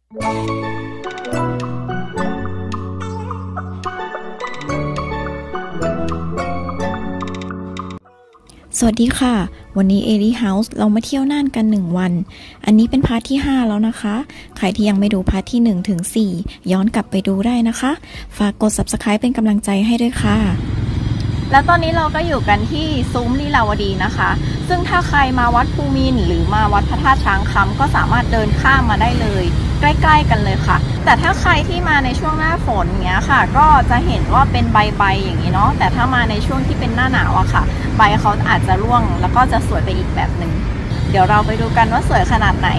สวัสดีค่ะวันนี้ Airy House เรามาเที่ยวน่านกัน1วันอันนี้เป็นพาร์ทที่5แล้วนะคะใครที่ยังไม่ดูพาร์ทที่1ถึง4ย้อนกลับไปดูได้นะคะฝากกด Subscribe เป็นกำลังใจให้ด้วยค่ะแล้วตอนนี้เราก็อยู่กันที่ซุ้มลีลาวดีนะคะซึ่งถ้าใครมาวัดภูมินทร์หรือมาวัดพระธาตุช้างคำก็สามารถเดินข้ามมาได้เลยใกล้ๆกันเลยค่ะแต่ถ้าใครที่มาในช่วงหน้าฝนเงี้ยค่ะก็จะเห็นว่าเป็นใบอย่างนี้เนาะแต่ถ้ามาในช่วงที่เป็นหน้าหนาวอะค่ะใบเขาอาจจะร่วงแล้วก็จะสวยไปอีกแบบหนึ่งเดี๋ยวเราไปดูกันว่าสวยขนาดไหน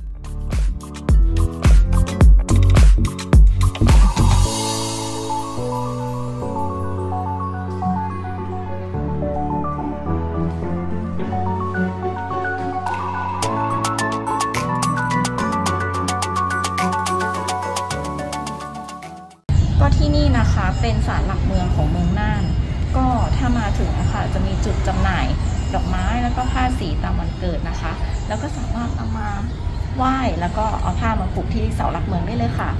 ก็ที่นี่นะคะเป็นศาลหลักเมืองของเมืองน่านก็ถ้ามาถึงนะคะจะมีจุดจำหน่ายดอกไม้แล้วก็ผ้าสีตามวันเกิดนะคะแล้วก็สามารถเอามาไหว้แล้วก็เอาผ้ามาผูกที่เสาหลักเมืองได้เลยค่ะ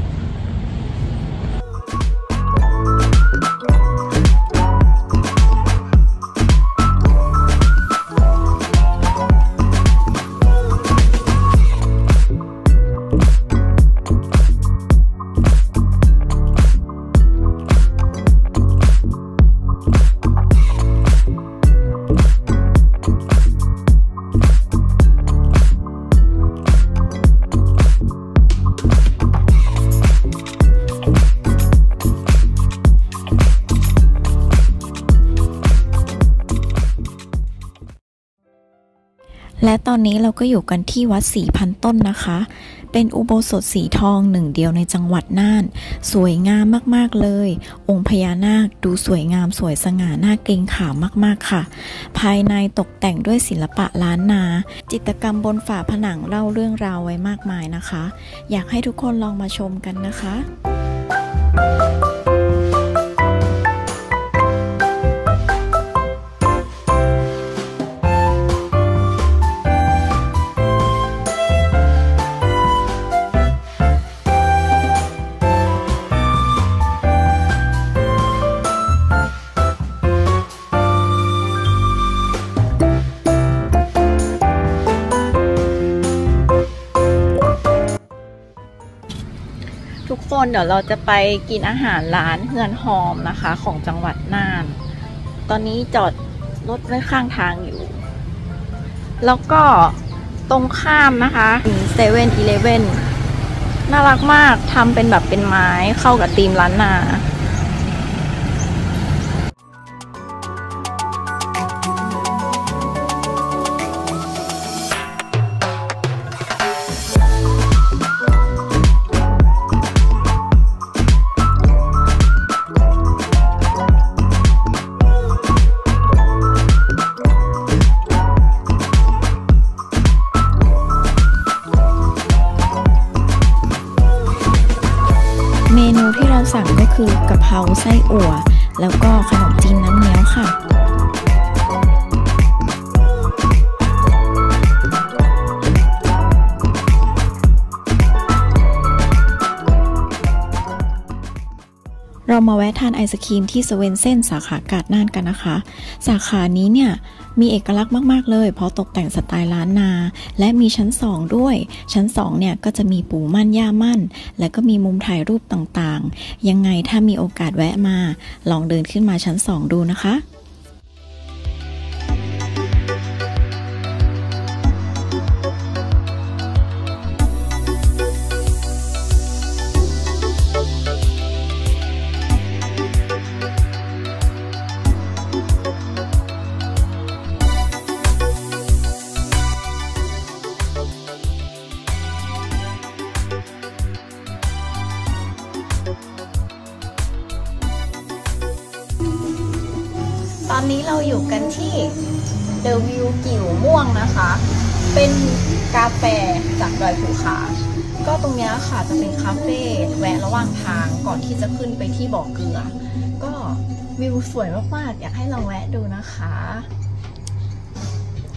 และตอนนี้เราก็อยู่กันที่วัด4,000 ต้นนะคะเป็นอุโบสถสีทองหนึ่งเดียวในจังหวัดน่านสวยงามมากๆเลยองค์พญานาคดูสวยงามสวยสง่าน่าเกรงขามมากๆค่ะภายในตกแต่งด้วยศิลปะล้านนาจิตรกรรมบนฝาผนังเล่าเรื่องราวไว้มากมายนะคะอยากให้ทุกคนลองมาชมกันนะคะทุกคนเดี๋ยวเราจะไปกินอาหารร้านเฮือนหอมนะคะของจังหวัดน่านตอนนี้จอดรถไว้ข้างทางอยู่แล้วก็ตรงข้ามนะคะ7-Eleven น่ารักมากทำเป็นแบบเป็นไม้เข้ากับธีมล้านนาเมนูที่เราสั่งก็คือกะเพราไส้อั่วแล้วก็ขนมจีนน้ำเงี้ยวค่ะเรามาแวะทานไอศกรีมที่สเวนเซ่นสาขากาดน่านกันนะคะสาขานี้เนี่ยมีเอกลักษณ์มากๆเลยเพราะตกแต่งสไตล์ล้านนาและมีชั้น2ด้วยชั้น2เนี่ยก็จะมีปู่มั่นย่ามั่นและก็มีมุมถ่ายรูปต่างๆยังไงถ้ามีโอกาสแวะมาลองเดินขึ้นมาชั้น2ดูนะคะตอนนี้เราอยู่กันที่เดอะวิวกิ่วม่วงนะคะเป็นกาแฟจากดอยภูคาก็ตรงนี้ค่ะจะเป็นคาเฟ่แวะระหว่างทางก่อนที่จะขึ้นไปที่บ่อเกลือก็วิวสวยมากๆอยากให้ลองแวะดูนะคะ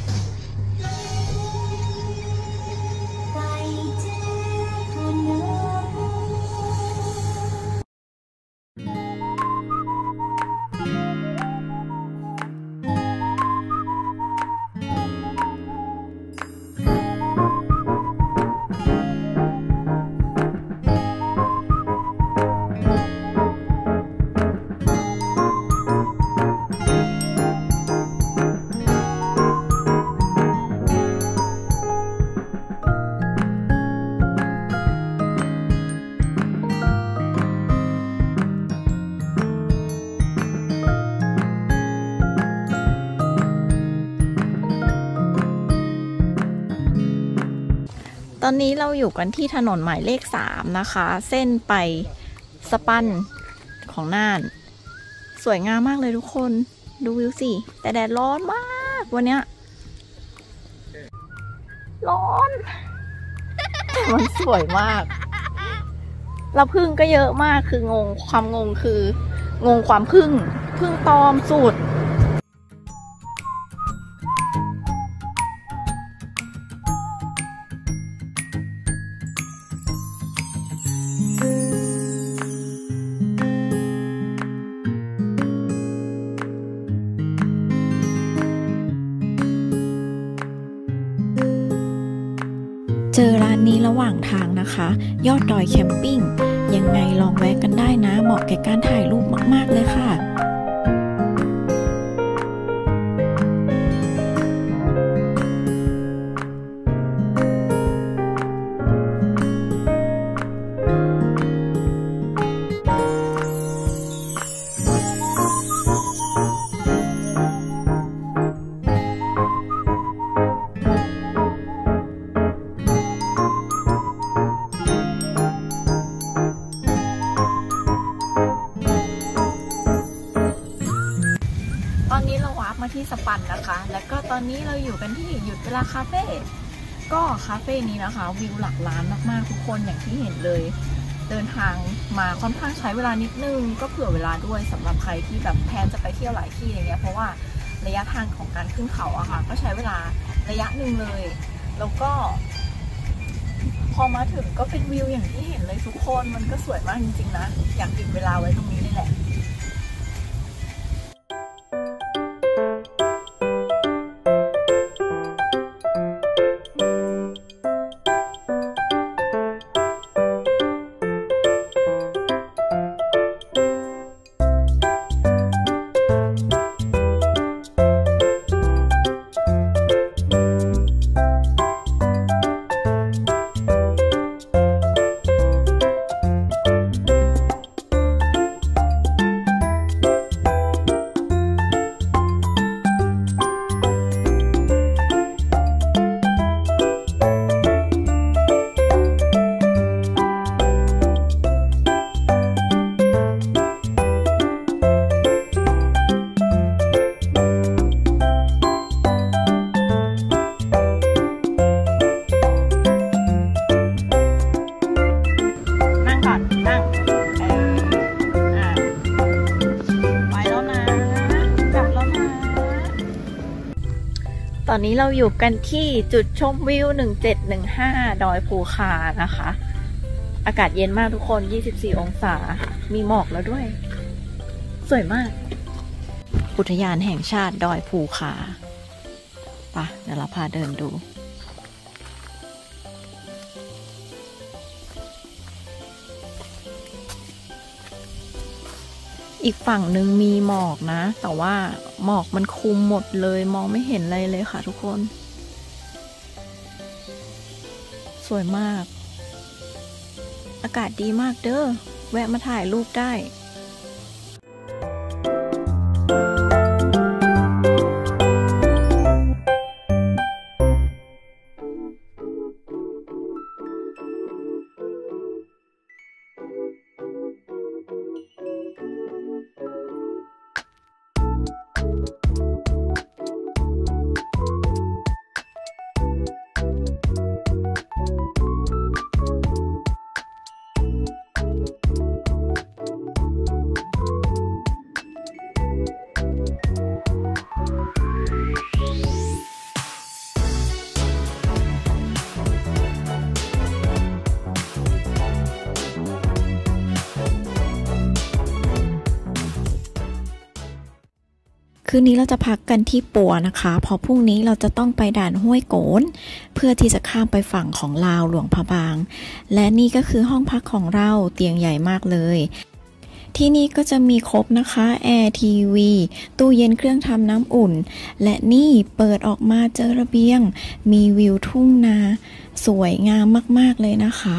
ไตอนนี้เราอยู่กันที่ถนนหมายเลข3นะคะเส้นไปสปันของน่านสวยงามมากเลยทุกคนดูวิวสิแต่แดดร้อนมากวันเนี้ยร้อนแต่มันสวยมากแล้วผึ้งก็เยอะมากคืองงความงงคืองงความผึ้งตอมสุดเจอร้านนี้ระหว่างทางนะคะยอดดอยแคมปิ้งยังไงลองแวะกันได้นะเหมาะแก่การถ่ายรูปมากๆเลยค่ะตอนนี้เราวาร์ปมาที่สปันนะคะแล้วก็ตอนนี้เราอยู่กันที่หยุดเวลาคาเฟ่ก็คาเฟ่นี้นะคะวิวหลักล้านมากๆทุกคนอย่างที่เห็นเลยเดินทางมาค่อนข้างใช้เวลานิดนึงก็เผื่อเวลาด้วยสำหรับใครที่แบบแพลนจะไปเที่ยวหลายที่อย่างเงี้ยเพราะว่าระยะทางของการขึ้นเขาอะค่ะก็ใช้เวลาระยะหนึ่งเลยแล้วก็พอมาถึงก็เป็นวิวอย่างที่เห็นเลยทุกคนมันก็สวยมากจริงๆนะอยากหยุดเวลาไว้ตรงนี้นี่แหละตอนนี้เราอยู่กันที่จุดชมวิว1715ดอยภูคานะคะอากาศเย็นมากทุกคน24องศามีหมอกแล้วด้วยสวยมากอุทยานแห่งชาติดอยภูคาไปเดี๋ยวเราพาเดินดูอีกฝั่งหนึ่งมีหมอกนะแต่ว่าหมอกมันคุมหมดเลยมองไม่เห็นอะไรเลยค่ะทุกคนสวยมากอากาศดีมากเด้อแวะมาถ่ายรูปได้คืนนี้เราจะพักกันที่ปัวนะคะเพราะพรุ่งนี้เราจะต้องไปด่านห้วยโกนเพื่อที่จะข้ามไปฝั่งของลาวหลวงพระบางและนี่ก็คือห้องพักของเราเตียงใหญ่มากเลยที่นี่ก็จะมีครบนะคะแอร์ทีวีตู้เย็นเครื่องทำน้ำอุ่นและนี่เปิดออกมาเจอระเบียงมีวิวทุ่งนาสวยงามมากๆเลยนะคะ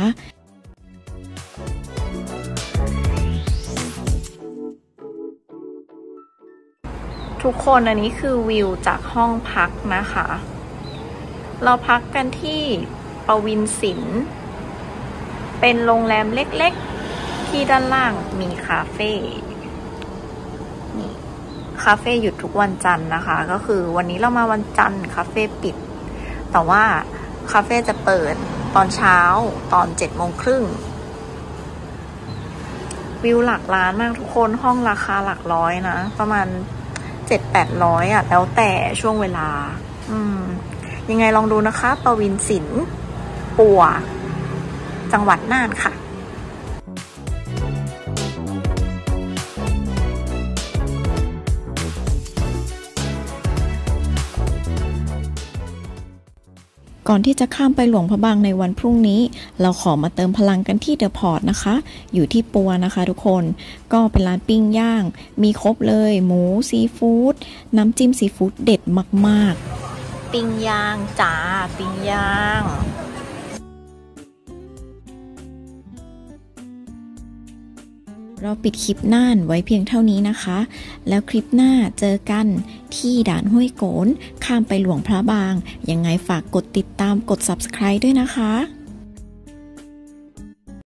ทุกคนอันนี้คือวิวจากห้องพักนะคะเราพักกันที่ประวินศิลป์เป็นโรงแรมเล็กๆที่ด้านล่างมีคาเฟ่นี่คาเฟ่หยุดทุกวันจันทร์นะคะก็คือวันนี้เรามาวันจันทร์คาเฟ่ปิดแต่ว่าคาเฟ่จะเปิดตอนเช้าตอน7:30วิวหลักล้านมากทุกคนห้องราคาหลักร้อยนะประมาณ700-800อ่ะแล้วแต่ช่วงเวลายังไงลองดูนะคะประวินศิลป์ปัวจังหวัดน่านค่ะก่อนที่จะข้ามไปหลวงพระบางในวันพรุ่งนี้เราขอมาเติมพลังกันที่เดอะพอร์ตนะคะอยู่ที่ปัวนะคะทุกคนก็เป็นร้านปิ้งย่างมีครบเลยหมูซีฟู้ดน้ำจิ้มซีฟู้ดเด็ดมากๆปิ้งย่างจ้าปิ้งย่างเราปิดคลิปน่านไว้เพียงเท่านี้นะคะแล้วคลิปหน้าเจอกันที่ด่านห้วยโกนข้ามไปหลวงพระบางยังไงฝากกดติดตามกด Subscribe ด้วยนะคะ